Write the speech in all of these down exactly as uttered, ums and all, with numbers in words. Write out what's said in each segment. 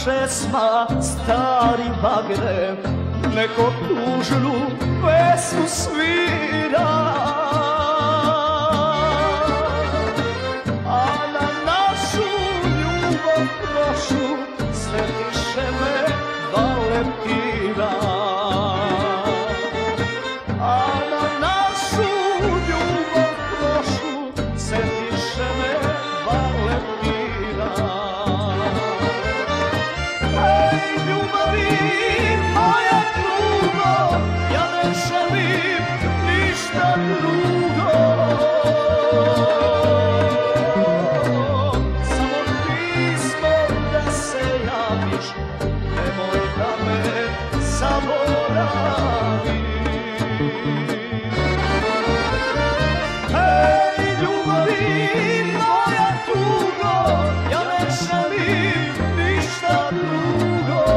česma, stari bagre, neko tužnu pesmu svira. A na našu ljubav prošlu sve više me valepira. A na našu ljubav prošlu sve više me valepira. Ej, ljubavi moja drugo, ja ne želim ništa drugo. Samo pismo da se javiš, nemoj da me zaboraviš. Ej, ljubavi moja drugo, ja ne želim ništa drugo.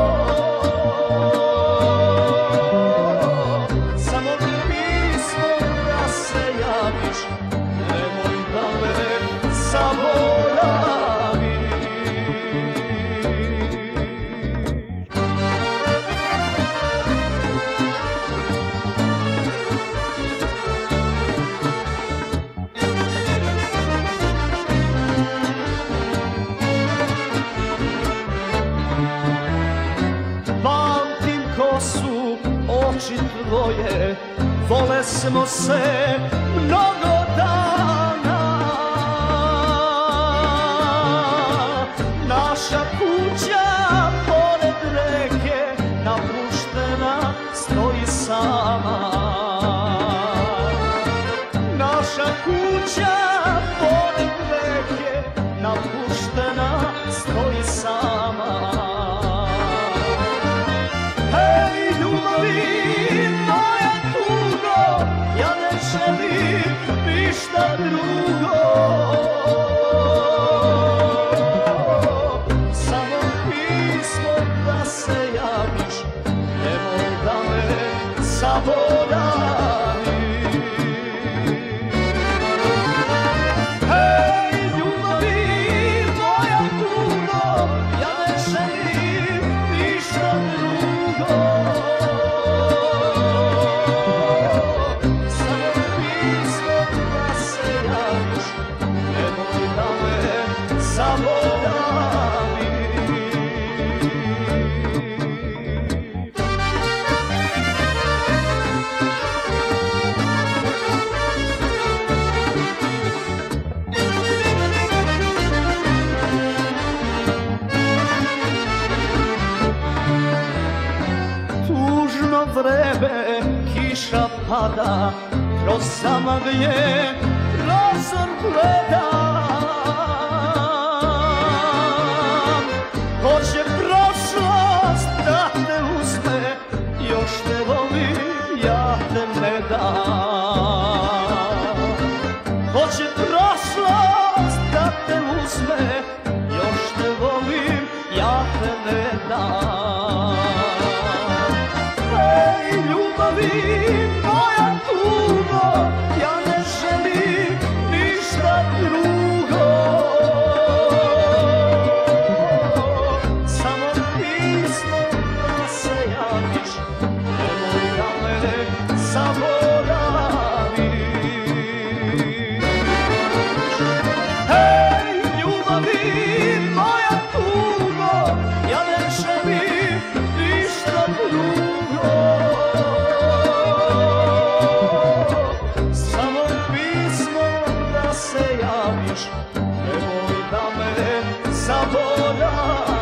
Samo pismo da se javiš, nemoj da me zaboraviš. Pamtim ko su oči tvoje, vole smo se mnogo dana. Naša kuća pored reke napuštena stoji sama. Naša kuća pored reke napuštena stoji sama. Hej, ljubavi moja tugo, ja ne želim ništa drugo. Samo pismo da se javiš, nemoj da me zaboraviš. Hej, ljubavi moja tugo, ja ne želim ništa drugo. Samo pismo da se javiš, nemoj da me zaboraviš. Tužno vreme, kiša pada, kroz zamagljeni prozor gledam. Hoće prošlost da te uzme, još te volim, ja te ne dam. Hoće prošlost da te uzme, još te volim, ja te ne dam. Ej, ljubavi moja tugo, ja ne želim ništa drugo. Samo pismo da se javiš, nemoj da me zaboraviš. Ej, ljubavi moja tugo, ja ne želim ništa drugo. Samo pismo da se javiš, nemoj da me zaboraviš.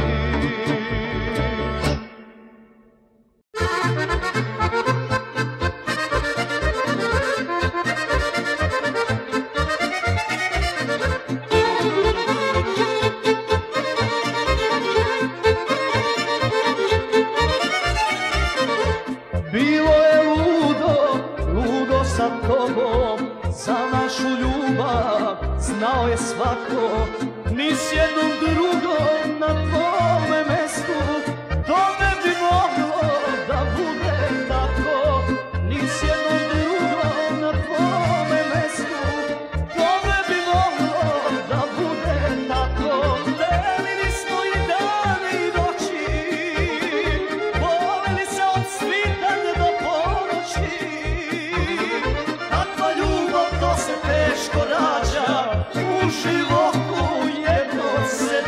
Bilo je ludo, ludo sa tobom, za našu ljubav znao je svako, ni s jednom drugom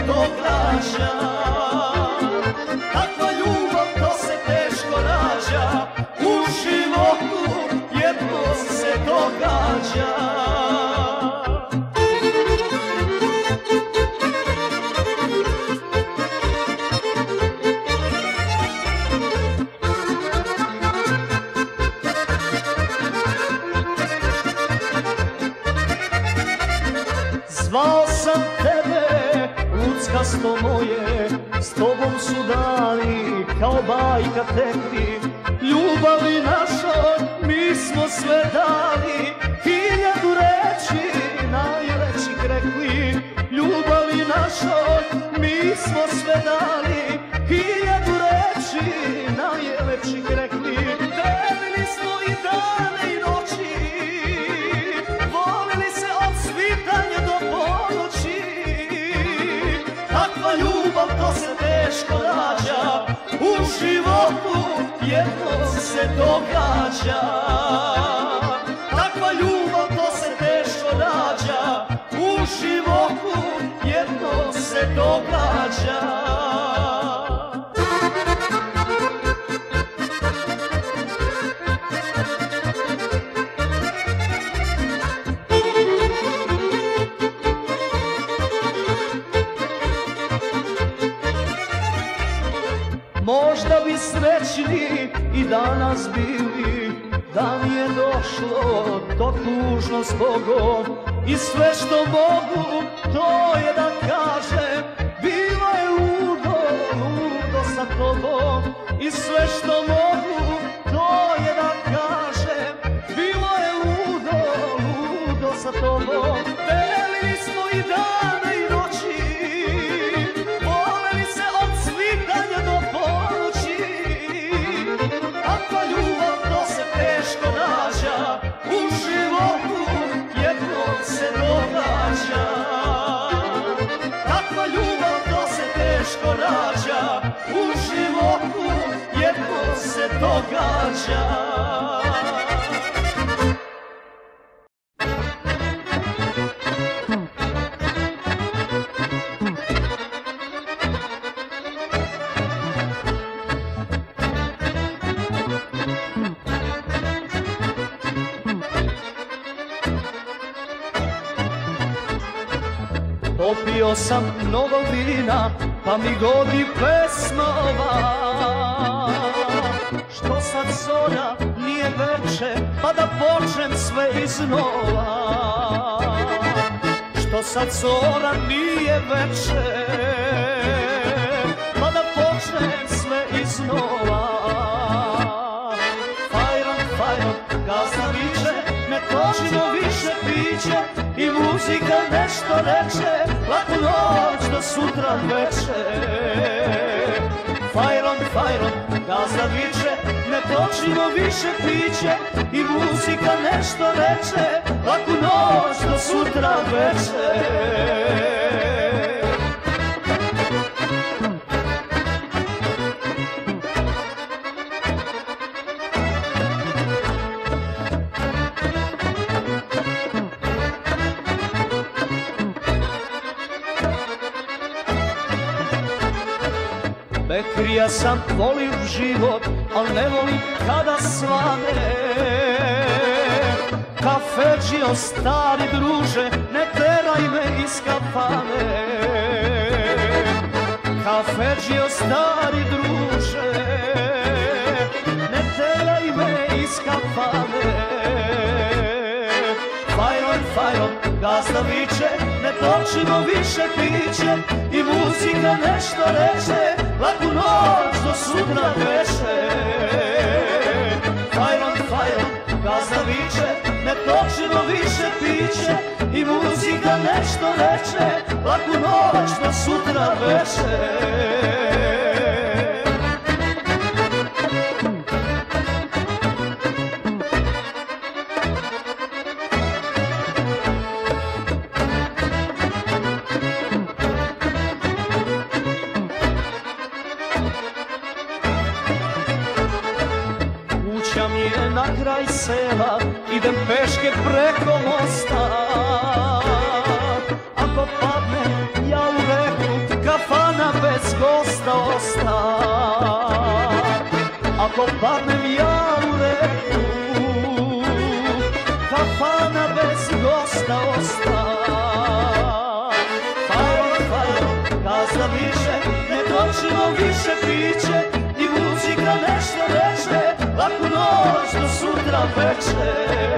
događa. Takva ljubav to se teško rađa, u životu jedno se događa. Zvao sam tebe, luckasto moje, s tobom su dani kao bajka tekli. Ljubavi našoj mi smo sve dali, hiljadu reči najlepših rekli. Ljubavi našoj mi smo sve dali, hiljadu reči najlepših rekli. Delili smo i dane i noći, volili se od svitanja do ponoći. Takva ljubav to se teško rađa, u životu jedno se događa. Takva ljubav to se teško rađa, u životu jedno se događa. Možda bi srećni i danas bili, da mi je došlo to tužno s Bogom. I sve što mogu to je da kažem, bilo je ludo, ludo sa tobom. I sve što mogu to je da kažem, bilo je ludo, ludo sa tobom. Delili smo i dane i noći, voleli se od svitanja do ponoći. Takva ljubav to se teško rađa, u životu jednom se događa. Takva ljubav to se teško rađa, u životu jednom se događa. Popio sam mnogo vina, pa mi godi pesmova. Što sad zora nije veče, pa da počnem sve iznova. Što sad zora nije veče, pa da počnem sve iznova. Fajron, fajron, gazda viče, ne točimo više piće. I muzika nešto reče, laku noć do sutra veče. Fajron, fajron, gazda viče, ne točimo više piće. I muzika nešto reče, laku noć do sutra veče. Bekrija sam, volim život, al ne volim kada svane. Kafeđio, stari druže, ne teraj me iz kafane. Kafeđio, stari druže, ne teraj me iz kafane. Fajron, fajron, gazda viče, ne točimo više piće. I muzika nešto reče, laku noć do sutra veče. Fajron, fajron, gazda viče, ne točimo više piće. I muzika nešto reče, laku noć do sutra veče. Na kraj sela idem peške preko mosta. Ako padne ja u reku, ako padnem ja u reku, kafana bez gosta osta. Fajro, fajro, gazda više, ne točimo više piće, i muzika nešto reče, laku noć do sutra veče.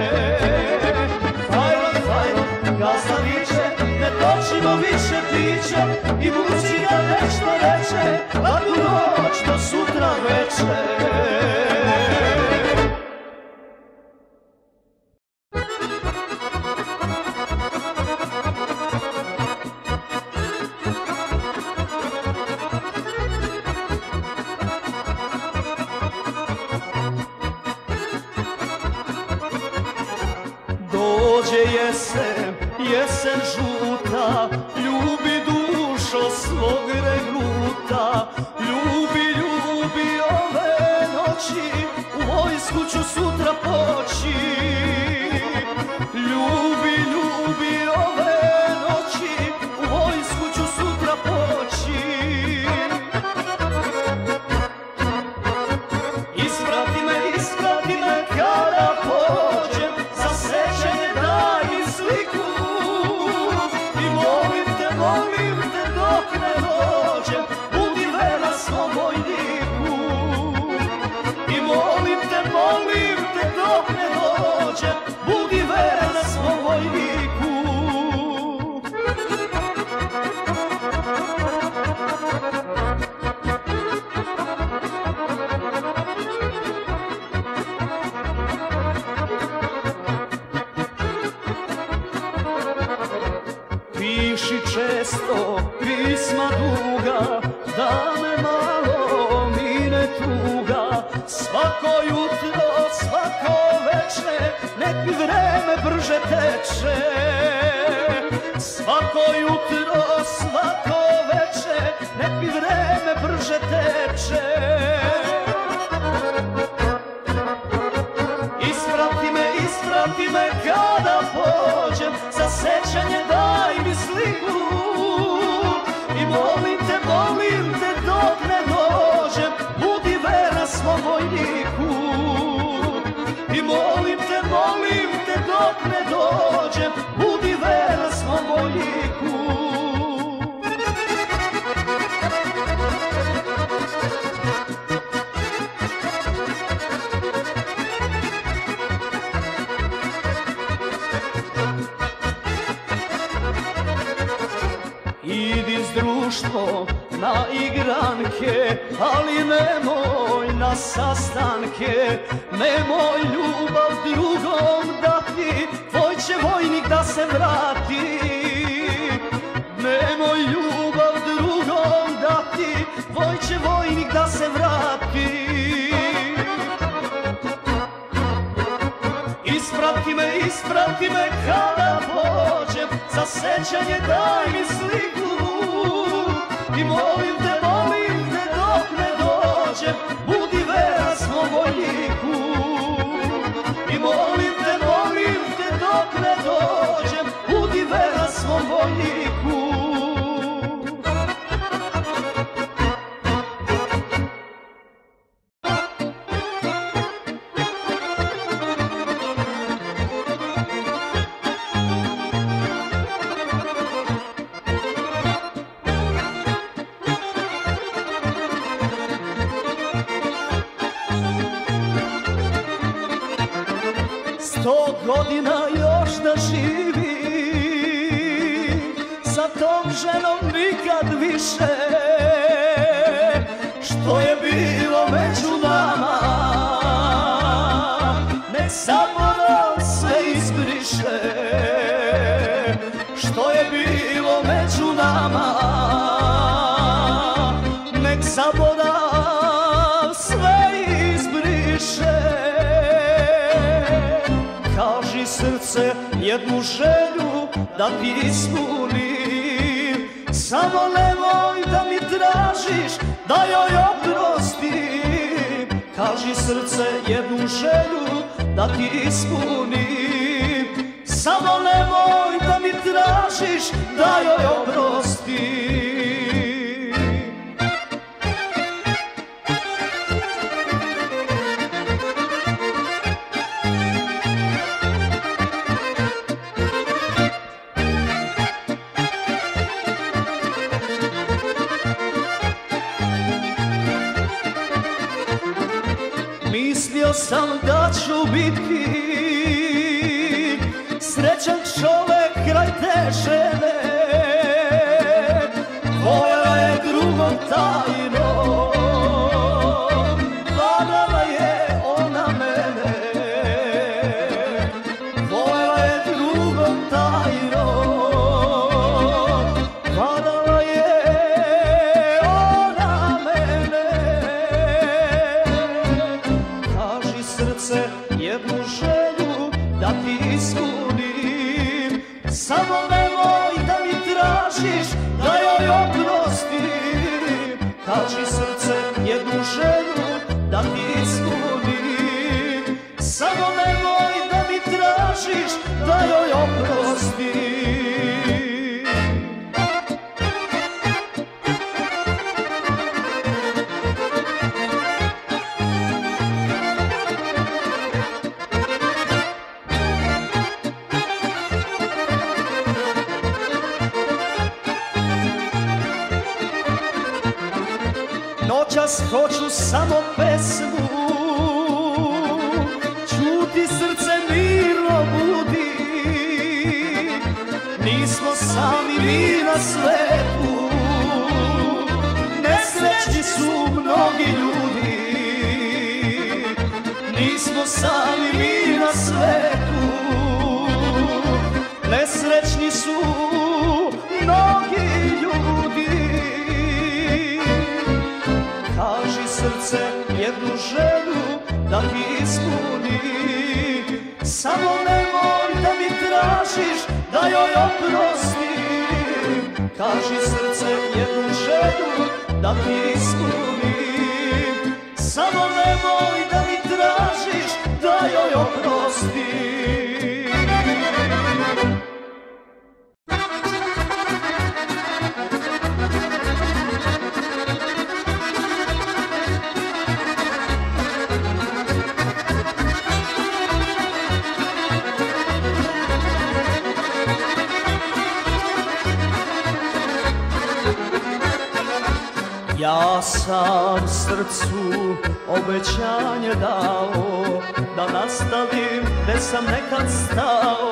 Fajro, fajro, gazda više, ne točimo više piće, i muzika nešto reče, laku noć do sutra veče. Dođe jesen, jesen žuta, ljubi dušo svog regruta. Ljubi, ljubi ove noći, u vojsku ću sutra poći. Ljubi, ljubi ove noći, u vojsku ću sutra poći. Isprati me, isprati me kada pođem, za sećanje daj mi sliku. I molim te, molim te dok ne dođem, budi vera svom vojniku. I molim te, molim te dok ne dođem, budi vera svom vojniku. Piši često pisma duga, da me malo mine tuga. Svako jutro, svako veče, nek mi vreme brže teče. Svako jutro, svako veče, nek mi vreme brže teče. Isprati me, isprati me kada pođem, za sećanje daj mi sliku. I molim te, molim te dok ne dođem, budi vera svom vojniku. I molim te, molim te dok ne dođem, budi vera svom vojniku. Idi s društvo na igranke, ali nemoj na sastanke. Nemoj ljubav drugom dati, tvoj će vojnik da se vrati. Nemoj ljubav drugom dati, tvoj će vojnik da se vrati. Isprati me, isprati me kada pođem, za sećanje daj mi sliku. I molim te, molim te dok ne dođem, budi vera svom vojniku. I molim te, molim te dok ne dođem, budi vera svom vojniku. Sto godina još da živi, sa tom ženom nikad više. Što je bilo među nama, nek zaborav sve izbriše. Što je bilo među nama, nek zaborav sve izbriše. Kaži srce jednu želju da ti ispunim, samo nemoj da mi tražiš da joj oprostim. Kaži srce jednu želju da ti ispunim, samo nemoj da mi tražiš da joj oprostim. sam da ću biti srećan čovek kraj te žene. Voljela je drugom tajno, varala je ona mene. Voljela je drugom tajno, varala je ona mene. Kaži srce jednu želju da ti ispunim, samo nemoj da mi tražiš da joj oprostim. Kaži srce jednu želju da ti ispunim, samo nemoj da mi tražiš da joj oprostim. Noćas hoću samo pesmu, čuti srce mirno budi. Nismo sami mi na svetu, nesrećni su mnogi ljudi. Nismo sami mi na svetu, nesrećni su mnogi ljudi. Kaži srce jednu želju da ti ispuni, samo nemoj da mi tražiš da joj oprostim. Kaži srce jednu želju da ti ispuni, samo nemoj da mi tražiš da joj oprostim. Ja sam srcu obećanje dao da nastavim gde sam nekad stao,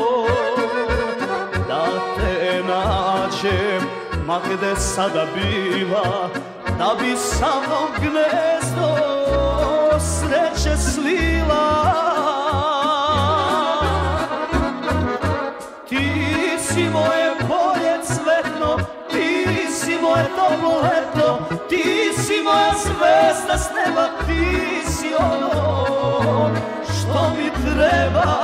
da te nađem ma gde sada biva, da bi sa mnom gnezdo sreće slila. Ti si moje polje cvetno, ti si moje toplo leto, ti si moja zvezda s neba, ti si ono što mi treba.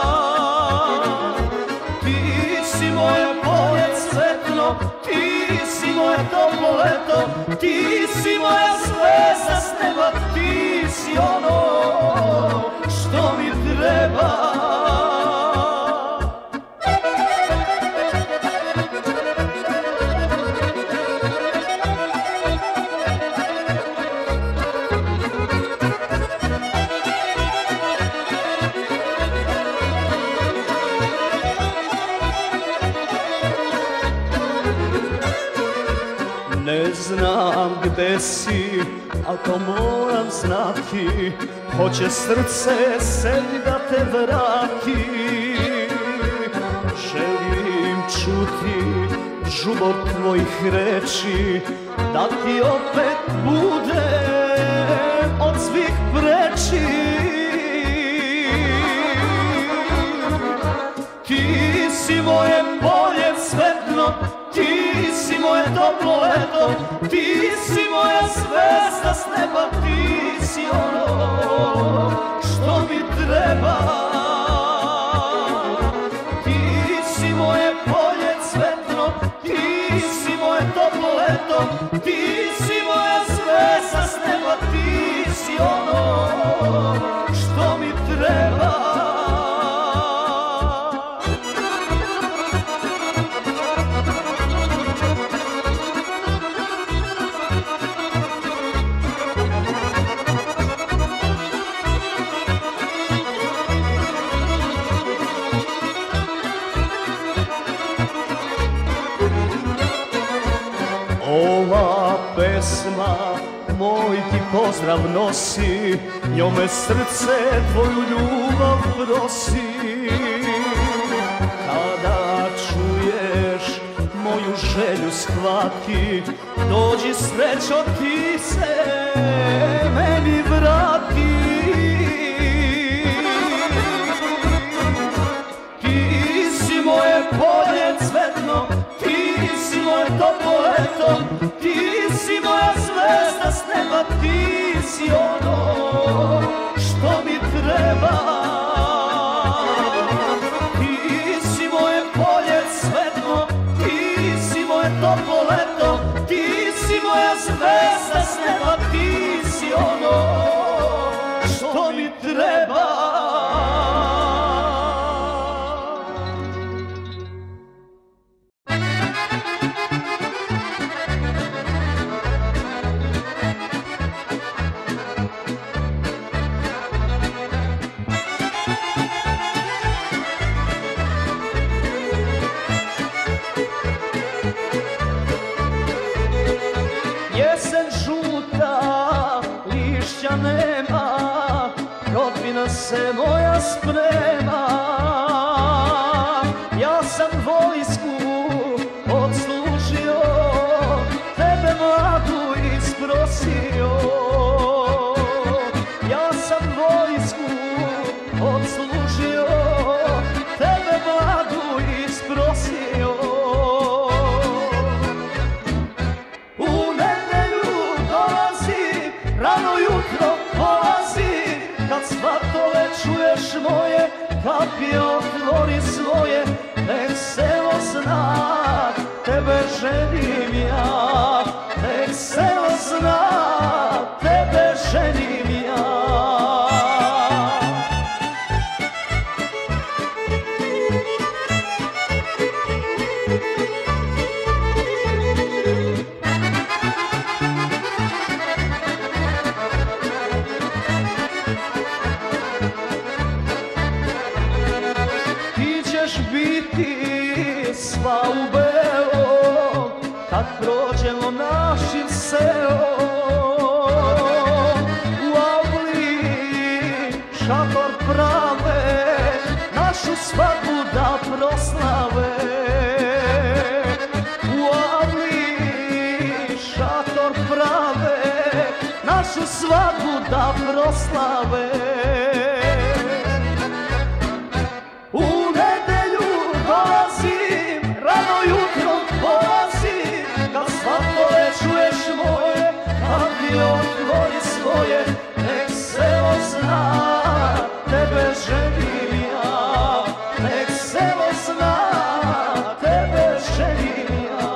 Ti si moje polje cvetno, ti si moje toplo leto, ti si moja zvezda s neba, ti si ono što mi treba. Ne znam gde si, al to moram znati, hoće srce sebi da te vrati. Želim čuti žubor tvojih reči, da ti opet bude od svih preči. Ti si moje polje cvetno, ti si moje toplo leto, ti si moja zvezda s neba, ti si ono što mi treba. Ti si moje polje cvetno, ti si moje toplo leto, ti si moja zvezda s neba, ti si ono što mi treba. Ova pesma moj ti pozdrav nosi, njome srce tvoju ljubav prosi. Kada čuješ moju želju shvati, dođi srećo ti se meni vrati. Ti si moje polje cvetno, ti si moje toplo leto, ti si moja zvezda s neba, ti si ono što mi treba. Ti si moje polje cvetno, ti si moje toplo leto, ti si moja zvezda s neba, ti si ono što mi treba. Jesen žuta, lišća nema, rodbina se moja sprema. Ja sam vojsku odslužio, tebe mladu isprosio. Ja sam vojsku odslužio, tebe mladu isprosio. Rano jutro polazi, kad svatove čuješ moje, kapije otvori svoje, nek selo zna, tebe ženim ja. Nek selo zna, tebe ženim ja. Biti sva u belo, kad prođemo našim selom. U avli šator prave, našu svadbu da proslave. U avli šator prave, našu svadbu da proslave. Rano jutro polazi, kad svatove čuješ moje, kapije otvori svoje, nek selo zna, tebe ženim ja. Nek selo zna, tebe ženim ja.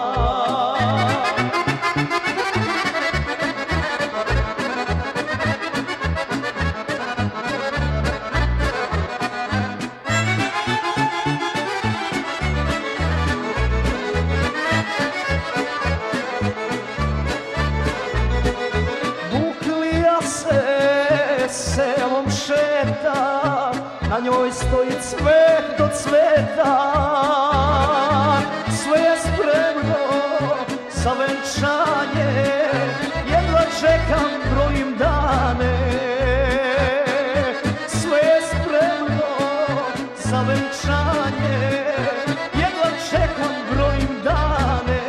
Selom šeta, na njoj stoji cvet do cveta. Sve je spremno za venčanje, jedva čekam, brojim dane. Sve je spremno za venčanje, jedva čekam, brojim dane.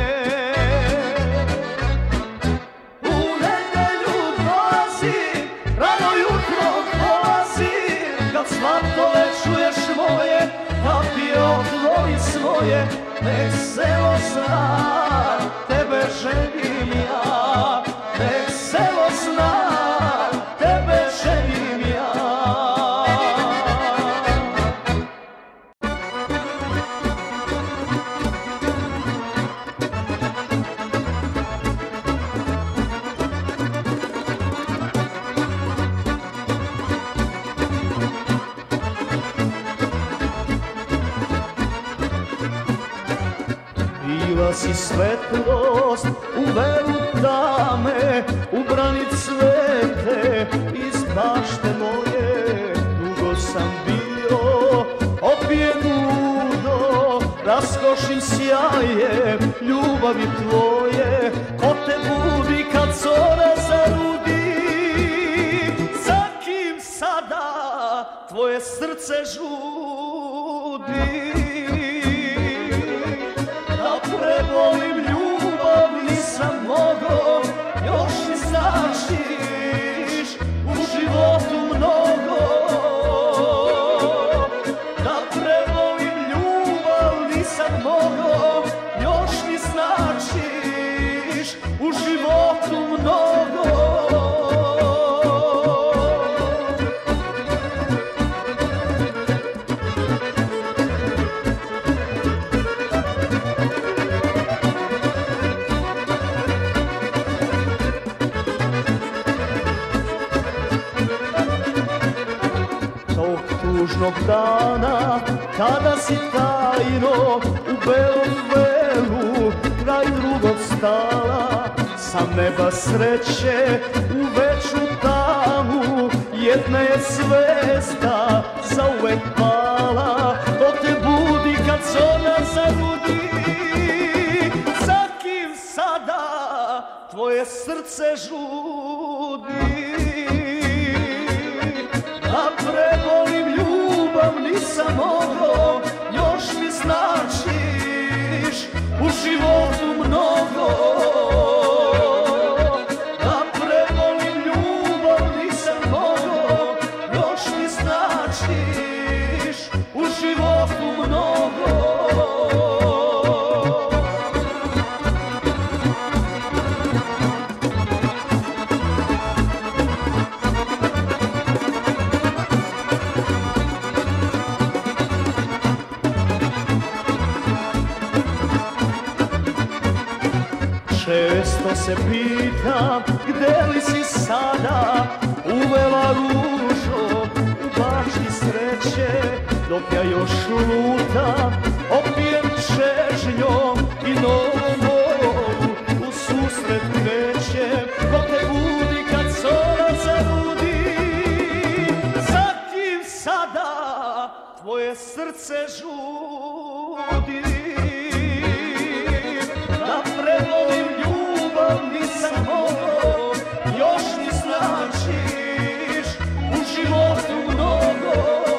Svatove čuješ moje, kapije otvori svoje, nek selo zna, tebe ženim ja. Nek selo zna, tebe ženim ja. Bila si svetlost u velu tame, u brani cvete iz bašte moje. Dugo sam bio opijen ludo, raskošnim sjajem ljubavi tvoje. Ko te budi kad zora tvoje srce žudi. Da prevolim ljubav nisam mogao, još mi značiš u životu mnogo. Da prevolim ljubav nisam mogao, još mi značiš u životu mnogo. Tog tužnog dana, kada si tajno u belom velu kraj drugog stala, sa neba sreće u večnu tamu jedna je zvezda zauvek pala. To te budi kad zona zarudi. Za kim sada tvoje srce žudi? Da prevolim ljubav nisam mogao, još mi značiš u životu mnogo. Da prevolim ljubav nisam mogao, još mi značiš u životu mnogo. Često se pitam gde li si sada, uvela ružo u bašti sreće. Dok ja još lutam, opijem čežnjom i novom moru u susret krećem. Ko te budi kad zora zarudi? Za kim sada tvoje srce žudi? Da prevolim ljubav nisam mogao, još mi značiš u životu mnogo.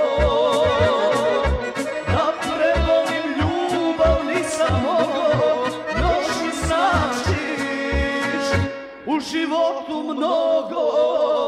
Da prevolim ljubav nisam mogao, još mi značiš u životu mnogo.